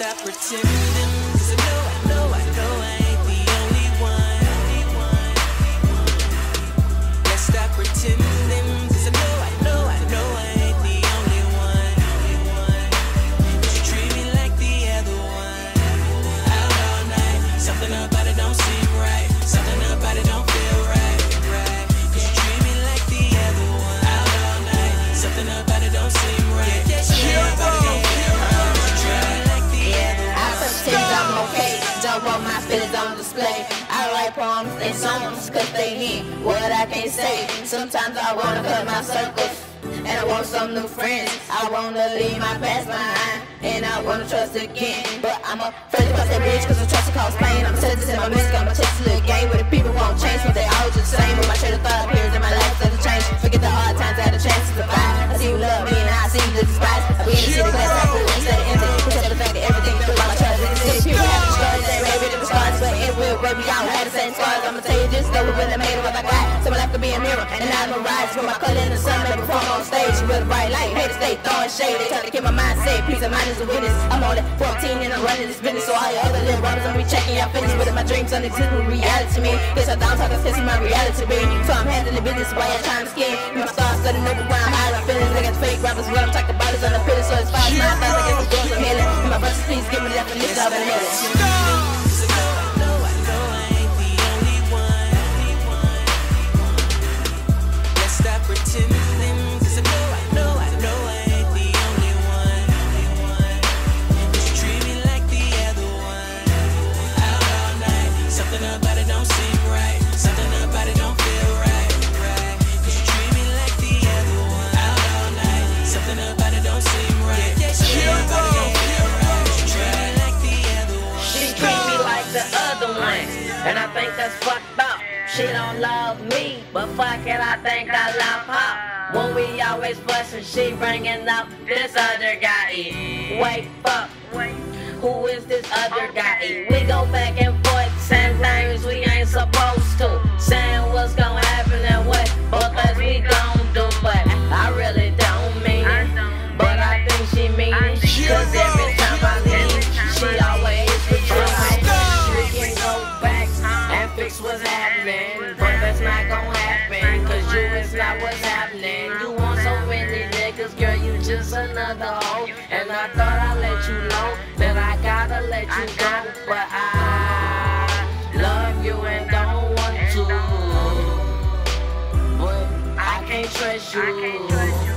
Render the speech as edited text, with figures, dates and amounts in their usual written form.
stop pretending, 'cause I know I ain't the only one. Let's stop pretending, 'cause I know I ain't the only one. 'Cause you treat me like the other one. Out all night, something about it don't seem right. Something about it don't feel right. 'Cause you treat me like the other one. Out all night, something about it don't seem right. Something about it don't feel right. 'Cause you treat me like the other one. I pretend I'm okay, don't want my feelings on display. I write poems and songs, 'cause they hear what I can't say. Sometimes I wanna cut my circles, and I want some new friends. I wanna leave my past behind, and I wanna trust again. But I'm afraid to cross that bridge, 'cause the trust will cause pain. I'm set to set my music, I'm a chase to the game where the people won't change, but they all just the same. But my shade of thought appears in my life doesn't change. Forget the hard times, I had a chance to survive. I see you love me and I see you despise. I be in the city glass, I put instead of empty. Except the fact that everything through my trust is the city. People have the stories that maybe the scars, but it will, baby, I don't have the same scars. I'ma tell you this, know what I made of what I got. Someone have to be a mirror, and I'ma rise with my color in the sun and perform on stage with a bright light. Haters stay throwing shade, they try to keep my mind safe. Peace of mind is a witness. I'm only 14 and I'm running this business, so all your other little runners I'm be checking y'all fitness. But if my dreams don't exist with reality to me, this I don't talk, this is my reality be. So I'm handling business while I'm trying to skin. My stars studying over where I'm hiding feelings. They got fake rappers, what I'm talking about is on the pillar, so it's 5 9 5 I get some girls I'm healing. And my verses, please give me the definition of a healing. And I think that's fucked up. She don't love me, but fuck it, I think I love her. When we always fussing, she bringing up this other guy. Wait, fuck, who is this other guy? We go back and forth, saying things we ain't supposed to, saying what's gonna happen and what both us we gon' do. But I really don't mean it, but I think she mean it. 'Cause every time I leave, she always returns. We can go back and fix what's happening, but that's not gon' happen, 'cause you is not what's happening. You want so many niggas, girl, you just another hoe. And I thought I'd let you know that I gotta let you go, but I love you and don't want to, but I can't trust you.